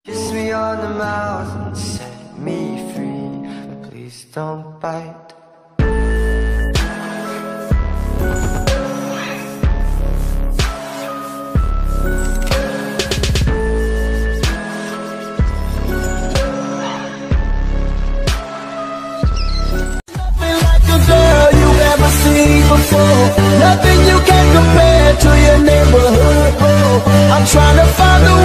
Kiss me on the mouth and set me free, but please don't bite. Nothing like a girl you've ever seen before. Nothing you can compare to your neighborhood. I'm trying to find the